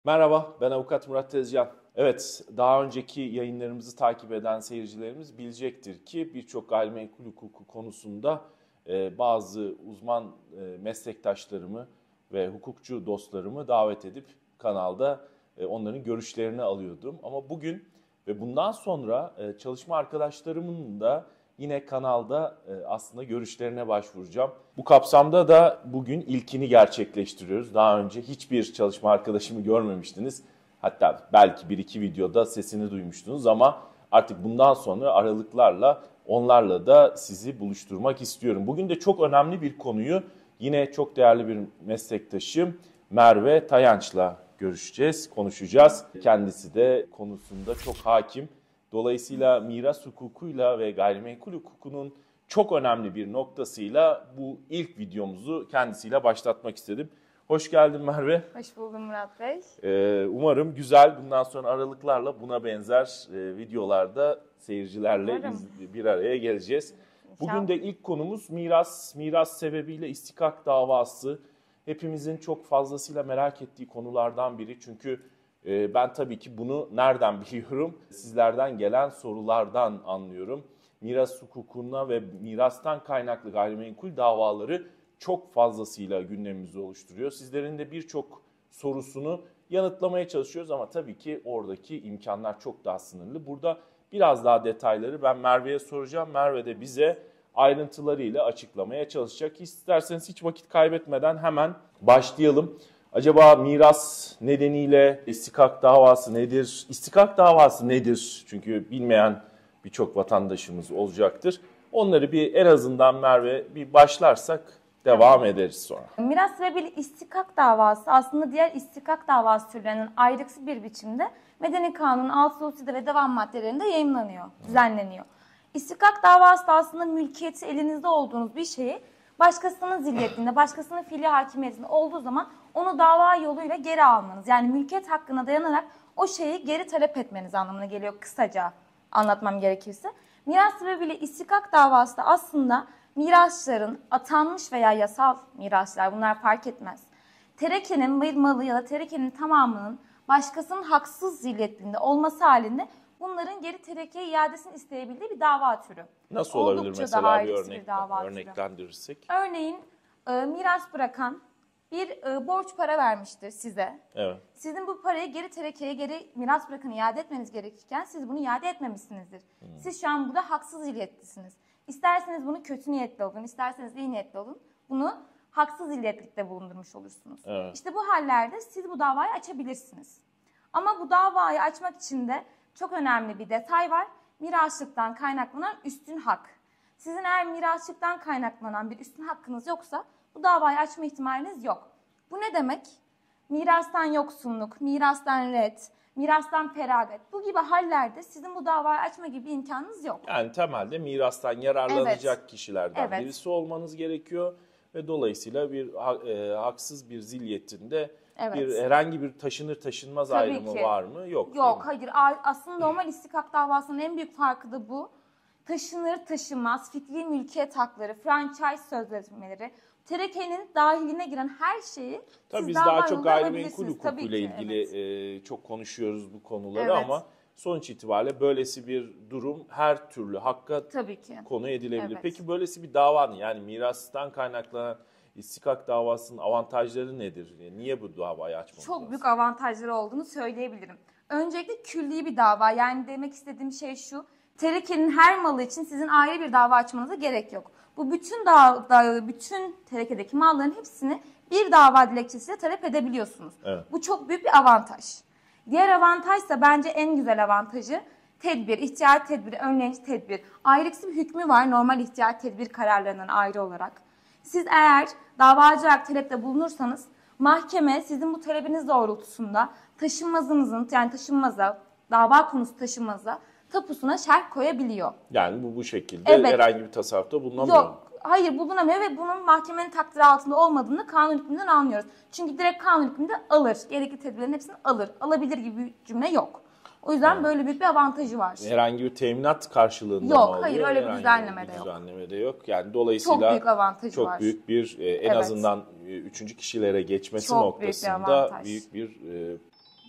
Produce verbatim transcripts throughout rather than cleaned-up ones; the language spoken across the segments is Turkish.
Merhaba, ben Avukat Murat Tezcan. Evet, daha önceki yayınlarımızı takip eden seyircilerimiz bilecektir ki birçok gayrimenkul hukuku konusunda e, bazı uzman e, meslektaşlarımı ve hukukçu dostlarımı davet edip kanalda e, onların görüşlerini alıyordum. Ama bugün ve bundan sonra e, çalışma arkadaşlarımın da yine kanalda e, aslında görüşlerine başvuracağım. Bu kapsamda da bugün ilkini gerçekleştiriyoruz. Daha önce hiçbir çalışma arkadaşımı görmemiştiniz. Hatta belki bir iki videoda sesini duymuştunuz ama artık bundan sonra aralıklarla onlarla da sizi buluşturmak istiyorum. Bugün de çok önemli bir konuyu yine çok değerli bir meslektaşım Merve Tayanç'la görüşeceğiz, konuşacağız. Kendisi de konusunda çok hakim. Dolayısıyla miras hukukuyla ve gayrimenkul hukukunun çok önemli bir noktasıyla bu ilk videomuzu kendisiyle başlatmak istedim. Hoş geldin Merve. Hoş buldum Murat Bey. Ee, umarım güzel, bundan sonra aralıklarla buna benzer e, videolarda seyircilerle iz, bir araya geleceğiz. İnşallah. Bugün de ilk konumuz miras, miras sebebiyle istikak davası. Hepimizin çok fazlasıyla merak ettiği konulardan biri. Çünkü e, ben tabii ki bunu nereden biliyorum? Sizlerden gelen sorulardan anlıyorum. Miras hukukuna ve mirastan kaynaklı gayrimenkul davaları çok fazlasıyla gündemimizi oluşturuyor. Sizlerin de birçok sorusunu yanıtlamaya çalışıyoruz ama tabii ki oradaki imkanlar çok daha sınırlı. Burada biraz daha detayları ben Merve'ye soracağım. Merve de bize ayrıntılarıyla açıklamaya çalışacak. İsterseniz hiç vakit kaybetmeden hemen başlayalım. Acaba miras nedeniyle istikak davası nedir? İstikak davası nedir? Çünkü bilmeyen birçok vatandaşımız olacaktır. Onları bir en azından Merve bir başlarsak devam ederiz sonra. Miras sebebiyle istikak davası aslında diğer istikak davası türlerinin ayrıksı bir biçimde Medeni Kanun'un altı dosyada ve devam maddelerinde yayımlanıyor, düzenleniyor. İstikak davası da aslında mülkiyeti elinizde olduğunuz bir şeyi başkasının zilyetinde, başkasının fiili hakimiyetinde olduğu zaman onu dava yoluyla geri almanız. Yani mülkiyet hakkına dayanarak o şeyi geri talep etmeniz anlamına geliyor kısaca anlatmam gerekirse. Miras sebebiyle istikak davası da aslında mirasçıların atanmış veya yasal mirasçılar bunlar fark etmez. Terekenin bir malı ya da terekenin tamamının başkasının haksız zilyetinde olması halinde bunların geri terekeye iadesini isteyebildiği bir dava türü. Nasıl olabilir Oldukça mesela bir örnek, bir örneklendirirsek? Örneğin e, miras bırakan bir e, borç para vermiştir size. Evet. Sizin bu parayı geri terekeye, geri miras bırakanı iade etmeniz gerekirken siz bunu iade etmemişsinizdir. Hmm. Siz şu an burada haksız zilyetlisiniz. İsterseniz bunu kötü niyetli olun, isterseniz iyi niyetli olun. Bunu haksız illiyetlikte bulundurmuş olursunuz. Evet. İşte bu hallerde siz bu davayı açabilirsiniz. Ama bu davayı açmak için de çok önemli bir detay var. Mirasçılıktan kaynaklanan üstün hak. Sizin eğer mirasçılıktan kaynaklanan bir üstün hakkınız yoksa bu davayı açma ihtimaliniz yok. Bu ne demek? Mirastan yoksunluk, mirastan ret, mirastan feragat. Bu gibi hallerde sizin bu davayı açma gibi bir imkanınız yok. Yani temelde mirastan yararlanacak evet. kişilerden evet. birisi olmanız gerekiyor. Ve dolayısıyla bir e, haksız bir zilyetinde evet. bir herhangi bir taşınır taşınmaz Tabii ayrımı ki. var mı? Yok. Yok, hayır. Aslında normal istikak davasının en büyük farkı da bu. Taşınır taşınmaz, fikri mülkiyet hakları, franchise sözleşmeleri, terekenin dahiline giren her şeyi Tabii siz biz dava daha çok gayrimenkul hukukuyla ile ilgili evet. e, çok konuşuyoruz bu konuları evet. ama sonuç itibariyle böylesi bir durum her türlü hakka Tabii ki. konu edilebilir. Evet. Peki böylesi bir davanın yani mirastan kaynaklanan istikak davasının avantajları nedir? Niye bu davayı açmamız Çok lazım? büyük avantajları olduğunu söyleyebilirim. Öncelikle külli bir dava, yani demek istediğim şey şu: terekenin her malı için sizin ayrı bir dava açmanıza gerek yok. Bu bütün da, da bütün terekedeki malların hepsini bir dava dilekçesiyle talep edebiliyorsunuz. Evet. Bu çok büyük bir avantaj. Diğer avantaj ise bence en güzel avantajı tedbir, ihtiyat tedbiri, önleyici tedbir. Ayrıksı bir hükmü var normal ihtiyat tedbir kararlarından ayrı olarak. Siz eğer davacı olarak talepte bulunursanız mahkeme sizin bu talebiniz doğrultusunda taşınmazınızın, yani taşınmaza, dava konusu taşınmaza tapusuna şerh koyabiliyor. Yani bu bu şekilde evet. herhangi bir tasarrufta bulunamıyor. Yok, hayır bulunamıyor ve bunun mahkemenin takdiri altında olmadığını kanun hükmünden anlıyoruz. Çünkü direkt kanun hükmünde alır, gerekli tedbirlerin hepsini alır, alabilir gibi bir cümle yok. O yüzden evet. böyle büyük bir avantajı var. Herhangi bir teminat karşılığında yok, mı alıyor? Hayır, öyle bir düzenleme de yok. Düzenlemede yok. Yani dolayısıyla çok büyük avantajı çok var. büyük bir e, en evet. azından e, üçüncü kişilere geçmesi çok noktasında büyük bir, büyük bir e,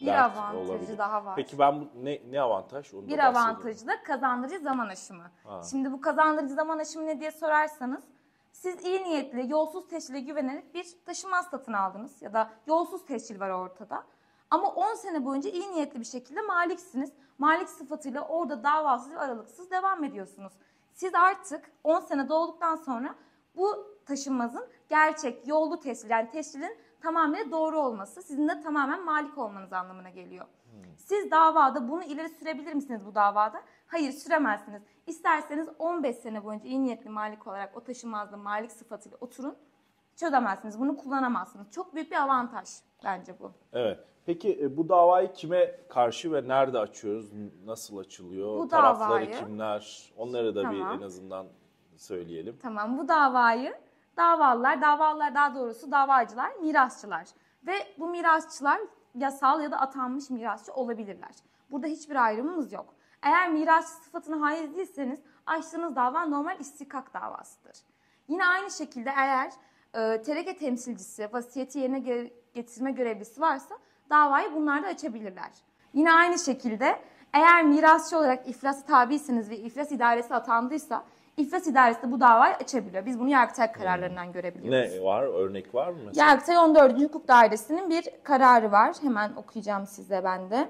Bir dert avantajı olabilir. daha var. Peki ben bu, ne, ne avantaj? Onu da Bir bahsedelim. avantajı da kazandırıcı zaman aşımı. Ha. Şimdi bu kazandırıcı zaman aşımı ne diye sorarsanız, siz iyi niyetli, yolsuz teşhile güvenerek bir taşınmaz satın aldınız ya da yolsuz teşhil var ortada. Ama on sene boyunca iyi niyetli bir şekilde maliksiniz. Malik sıfatıyla orada davasız ve aralıksız devam ediyorsunuz. Siz artık on sene dolduktan sonra bu taşınmazın gerçek, yollu teşhil, yani teşhilin tamamen doğru olması, sizin de tamamen malik olmanız anlamına geliyor. Hmm. Siz davada bunu ileri sürebilir misiniz bu davada? Hayır, süremezsiniz. İsterseniz on beş sene boyunca iyi niyetli malik olarak o taşınmazda malik sıfatıyla oturun, çözemezsiniz. Bunu kullanamazsınız. Çok büyük bir avantaj bence bu. Evet. Peki bu davayı kime karşı ve nerede açıyoruz? Nasıl açılıyor? Bu Tarafları davayı, kimler? Onları da tamam. bir en azından söyleyelim. Tamam. Bu davayı davalılar, davalılar daha doğrusu davacılar, mirasçılar. Ve bu mirasçılar yasal ya da atanmış mirasçı olabilirler. Burada hiçbir ayrımımız yok. Eğer mirasçı sıfatına haiz değilseniz açtığınız dava normal istikak davasıdır. Yine aynı şekilde eğer e, tereke temsilcisi, vasiyeti yerine ge- getirme görevlisi varsa davayı bunlar da açabilirler. Yine aynı şekilde eğer mirasçı olarak iflasa tabiyseniz ve iflas idaresi atandıysa iflas idaresi de bu davayı açabiliyor. Biz bunu Yargıtay kararlarından hmm. görebiliyoruz. Ne var? Örnek var mı mesela? Yargıtay on dördüncü Hukuk Dairesi'nin bir kararı var. Hemen okuyacağım size ben de.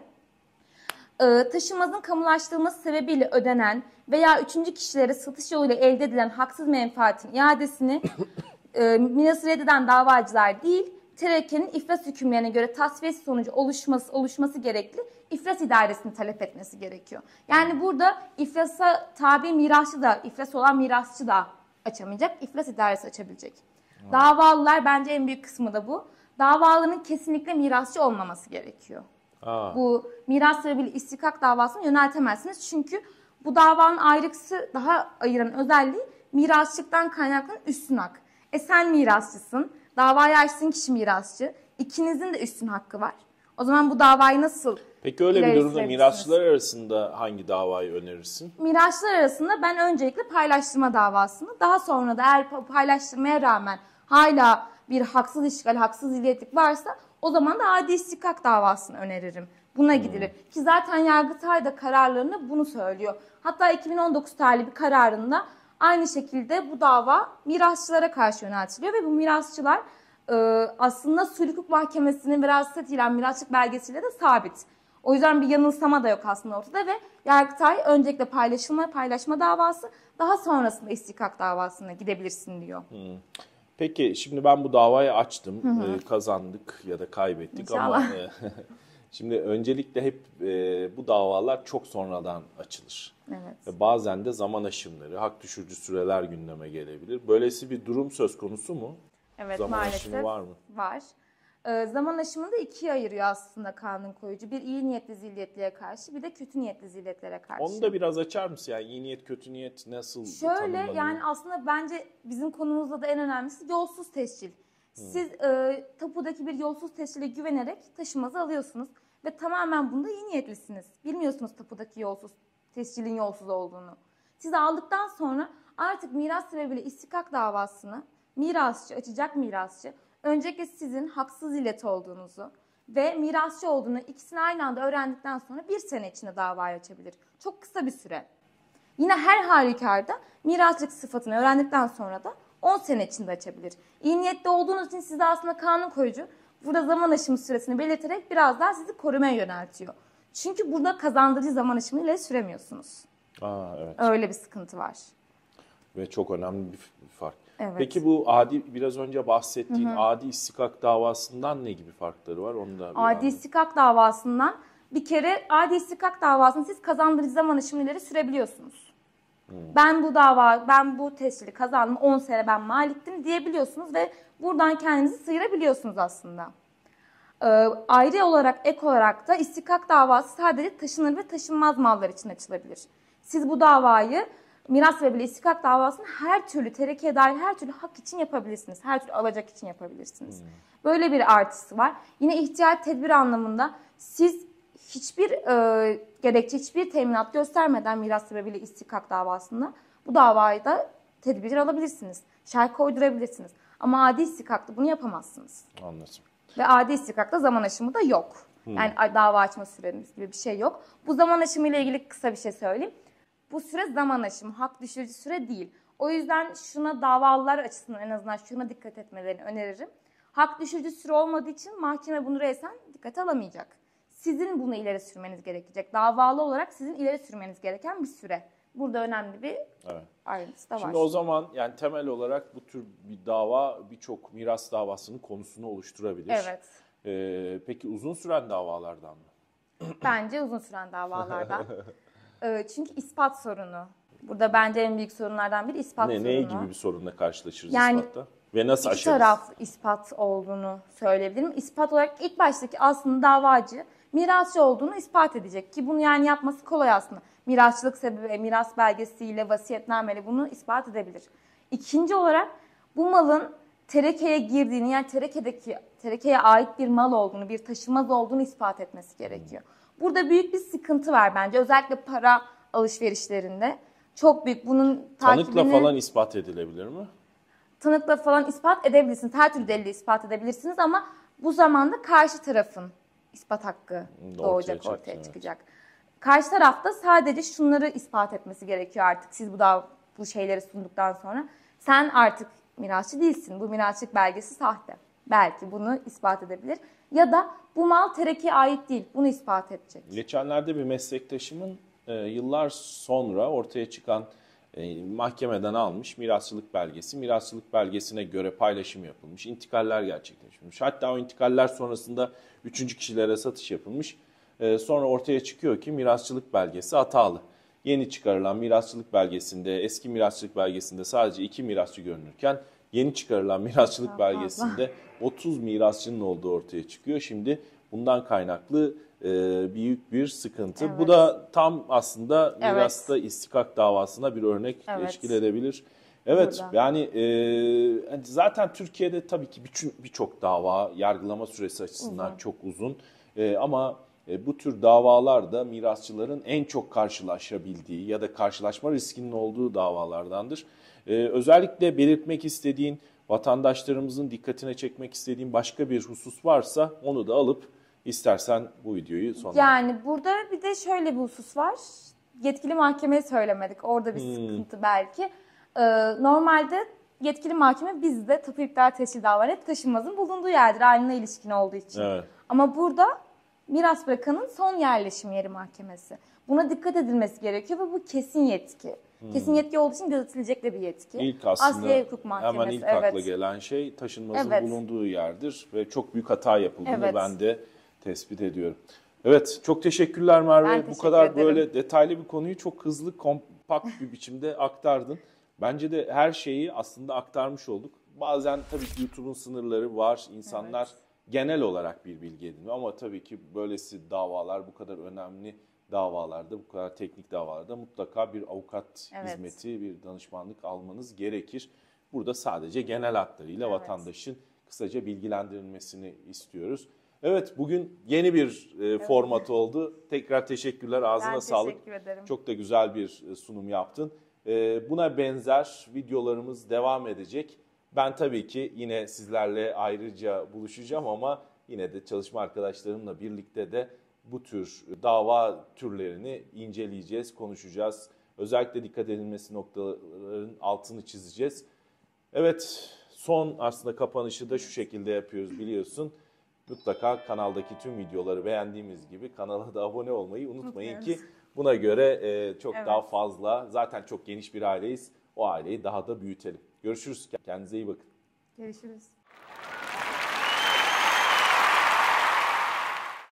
Ee, taşınmazın kamulaştırılması sebebiyle ödenen veya üçüncü kişilere satış yoluyla elde edilen haksız menfaatin iadesini e, mirası reddeden davacılar değil, terekenin iflas hükümlerine göre tasfiyesi sonucu oluşması, oluşması gerekli iflas idaresini talep etmesi gerekiyor. Yani burada iflasa tabi mirasçı da, iflas olan mirasçı da açamayacak, iflas idaresi açabilecek. Hmm. Davalılar bence en büyük kısmı da bu. Davalının kesinlikle mirasçı olmaması gerekiyor. Aa. Bu miras sebebiyle istikak davasını yöneltemezsiniz. Çünkü bu davanın ayrıksı daha ayıran özelliği mirasçılıktan kaynaklanan üstün hak. E sen mirasçısın, davayı açtığın kişi mirasçı, ikinizin de üstün hakkı var. O zaman bu davayı nasıl Peki öyle bir durumda mirasçılar arasında hangi davayı önerirsin? Mirasçılar arasında ben öncelikle paylaştırma davasını, daha sonra da eğer paylaştırmaya rağmen hala bir haksız işgal, haksız illiyetlik varsa o zaman da adi istikak davasını öneririm. Buna hmm. gidilir. Ki zaten Yargıtay da kararlarında bunu söylüyor. Hatta iki bin on dokuz tarihli bir kararında aynı şekilde bu dava mirasçılara karşı yöneltiliyor ve bu mirasçılar e, aslında Sulh Hukuk Mahkemesi'nin veraset ilan mirasçılık belgesiyle de sabit. O yüzden bir yanılsama da yok aslında ortada ve Yargıtay öncelikle paylaşılma, paylaşma davası, daha sonrasında istikak davasına gidebilirsin diyor. Hmm. Peki şimdi ben bu davayı açtım, hı hı. E, kazandık ya da kaybettik İnşallah. Ama e, şimdi öncelikle hep e, bu davalar çok sonradan açılır. Evet. Ve bazen de zaman aşımları, hak düşürücü süreler gündeme gelebilir. Böylesi bir durum söz konusu mu? Evet, zaman maalesef aşımı var mı? Var. Ee, zaman aşımını da ikiye ayırıyor aslında kanun koyucu. Bir iyi niyetli zilliyetliğe karşı, bir de kötü niyetli zilliyetlere karşı. Onu da biraz açar mısın? Yani iyi niyet, kötü niyet nasıl Şöyle yani aslında bence bizim konumuzda da en önemlisi yolsuz tescil. Siz hmm. e, tapudaki bir yolsuz tescile güvenerek taşınmazı alıyorsunuz ve tamamen bunda iyi niyetlisiniz. Bilmiyorsunuz tapudaki yolsuz tescilin yolsuz olduğunu. Siz aldıktan sonra artık miras sebebiyle istikak davasını mirasçı, açacak mirasçı öncelikle sizin haksız illet olduğunuzu ve mirasçı olduğunu ikisini aynı anda öğrendikten sonra bir sene içinde davayı açabilir. Çok kısa bir süre. Yine her halükarda mirasçılık sıfatını öğrendikten sonra da on sene içinde açabilir. İyi niyetli olduğunuz için siz de aslında kanun koyucu burada zaman aşımı süresini belirterek biraz daha sizi korumaya yöneltiyor. Çünkü burada kazandırıcı zaman aşımı ile süremiyorsunuz. Aa, evet. Öyle bir sıkıntı var. Ve çok önemli bir fark. Evet. Peki bu adi biraz önce bahsettiğin hı hı. adi istikak davasından ne gibi farkları var? Onu da adi anladım. istikak davasından bir kere adi istikak davasını siz kazandırıcı zaman aşımları sürebiliyorsunuz. Hmm. Ben bu dava, ben bu tescili kazandım, on sene ben maliktim diyebiliyorsunuz ve buradan kendinizi sıyırabiliyorsunuz aslında. Ee, ayrı olarak, ek olarak da istikak davası sadece taşınır ve taşınmaz mallar için açılabilir. Siz bu davayı miras sebebiyle istikak davasını her türlü terekeye dair her türlü hak için yapabilirsiniz. Her türlü alacak için yapabilirsiniz. Hmm. Böyle bir artısı var. Yine ihtiyat tedbir anlamında siz hiçbir e, gerekçe, hiçbir teminat göstermeden miras sebebiyle istikak davasında bu davayı da tedbir alabilirsiniz. Şerh koydurabilirsiniz. Ama adi istikakta bunu yapamazsınız. Anladım. Ve adi istikakta zaman aşımı da yok. Hmm. Yani dava açma süremiz gibi bir şey yok. Bu zaman aşımı ile ilgili kısa bir şey söyleyeyim. Bu süre zaman aşımı, hak düşürücü süre değil. O yüzden şuna davalılar açısından en azından şuna dikkat etmelerini öneririm. Hak düşürücü süre olmadığı için mahkeme bunu resen dikkate alamayacak. Sizin bunu ileri sürmeniz gerekecek. Davalı olarak sizin ileri sürmeniz gereken bir süre. Burada önemli bir evet. ayrıntısı da var. Şimdi o zaman yani temel olarak bu tür bir dava birçok miras davasının konusunu oluşturabilir. Evet. Ee, peki uzun süren davalardan mı? Bence uzun süren davalardan. ee, çünkü ispat sorunu. Burada bence en büyük sorunlardan biri ispat ne, sorunu. Ne gibi bir sorunla karşılaşırız yani, ispatta? Ve nasıl aşarız? İki taraf ispat olduğunu söyleyebilirim. İspat olarak ilk baştaki aslında davacı mirasçı olduğunu ispat edecek ki bunu yani yapması kolay aslında. Mirasçılık sebebi, miras belgesiyle, vasiyetnameyle bunu ispat edebilir. İkinci olarak bu malın terekeye girdiğini yani terekedeki terekeye ait bir mal olduğunu, bir taşınmaz olduğunu ispat etmesi gerekiyor. Burada büyük bir sıkıntı var bence. Özellikle para alışverişlerinde. Çok büyük. Bunun takibini... Tanıkla falan ispat edilebilir mi? Tanıkla falan ispat edebilirsiniz. Her türlü delille ispat edebilirsiniz ama bu zamanda karşı tarafın ispat hakkı doğacak, ortaya, ortaya evet. çıkacak. Karşı tarafta sadece şunları ispat etmesi gerekiyor artık. Siz bu da bu şeyleri sunduktan sonra sen artık mirasçı değilsin. Bu mirasçılık belgesi sahte. Belki bunu ispat edebilir. Ya da bu mal terekeye ait değil. Bunu ispat edecek. Geçenlerde bir meslektaşımın e, yıllar sonra ortaya çıkan e, mahkemeden almış mirasçılık belgesi. Mirasçılık belgesine göre paylaşım yapılmış. İntikaller gerçekleşmiş. Hatta o intikaller sonrasında üçüncü kişilere satış yapılmış. E, sonra ortaya çıkıyor ki mirasçılık belgesi hatalı. Yeni çıkarılan mirasçılık belgesinde, eski mirasçılık belgesinde sadece iki mirasçı görünürken yeni çıkarılan mirasçılık Allah belgesinde Allah. otuz mirasçının olduğu ortaya çıkıyor. Şimdi bundan kaynaklı e, büyük bir sıkıntı. Evet. Bu da tam aslında mirasta evet. istikak davasına bir örnek evet. teşkil edebilir. Evet Burada. yani e, zaten Türkiye'de tabii ki birçok bir dava yargılama süresi açısından uzun. çok uzun e, ama e, bu tür davalar da mirasçıların en çok karşılaşabildiği ya da karşılaşma riskinin olduğu davalardandır. E, özellikle belirtmek istediğin, vatandaşlarımızın dikkatine çekmek istediğin başka bir husus varsa onu da alıp istersen bu videoyu sonlandıralım. Yani burada bir de şöyle bir husus var. Yetkili mahkemeye söylemedik. Orada bir hmm. sıkıntı belki. Ee, normalde yetkili mahkeme bizde tapu iptal tescil davaları taşınmazın bulunduğu yerdir. Ailene ilişkin olduğu için. Evet. Ama burada miras bırakanın son yerleşim yeri mahkemesi. Buna dikkat edilmesi gerekiyor ve bu kesin yetki. Hmm. Kesin yetki olduğu için gözetilecek de bir yetki. İlk aslında hemen ilk evet. akla gelen şey taşınmazın evet. bulunduğu yerdir ve çok büyük hata yapıldığını evet. ben de tespit ediyorum. Evet, çok teşekkürler Merve. Ben teşekkür Bu kadar ederim. Böyle detaylı bir konuyu çok hızlı, kompakt bir biçimde aktardın. Bence de her şeyi aslında aktarmış olduk. Bazen tabii ki YouTube'un sınırları var. İnsanlar evet. genel olarak bir bilgi ediniyor ama tabii ki böylesi davalar, bu kadar önemli davalarda, bu kadar teknik davalarda mutlaka bir avukat evet. hizmeti, bir danışmanlık almanız gerekir. Burada sadece genel hatlarıyla evet. vatandaşın kısaca bilgilendirilmesini istiyoruz. Evet, bugün yeni bir e, evet. format oldu. Tekrar teşekkürler, ağzına ben sağlık. Teşekkür ederim. Çok da güzel bir sunum yaptın. E, buna benzer videolarımız devam edecek. Ben tabii ki yine sizlerle ayrıca buluşacağım ama yine de çalışma arkadaşlarımla birlikte de bu tür dava türlerini inceleyeceğiz, konuşacağız. Özellikle dikkat edilmesi noktaların altını çizeceğiz. Evet, son aslında kapanışı da şu şekilde yapıyoruz biliyorsun. Mutlaka kanaldaki tüm videoları beğendiğimiz gibi kanala da abone olmayı unutmayın ki buna göre e, çok evet. daha fazla, zaten çok geniş bir aileyiz. O aileyi daha da büyütelim. Görüşürüz. Kendinize iyi bakın. Görüşürüz.